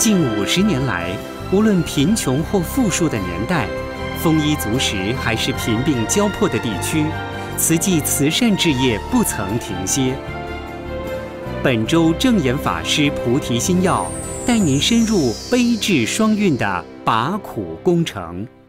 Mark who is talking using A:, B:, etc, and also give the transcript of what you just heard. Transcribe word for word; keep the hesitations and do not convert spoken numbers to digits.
A: 近五十年来，无论贫穷或富庶的年代，丰衣足食还是贫病交迫的地区，慈济慈善事业不曾停歇。本周正言法师菩提心要带您深入悲智双运的拔苦工程。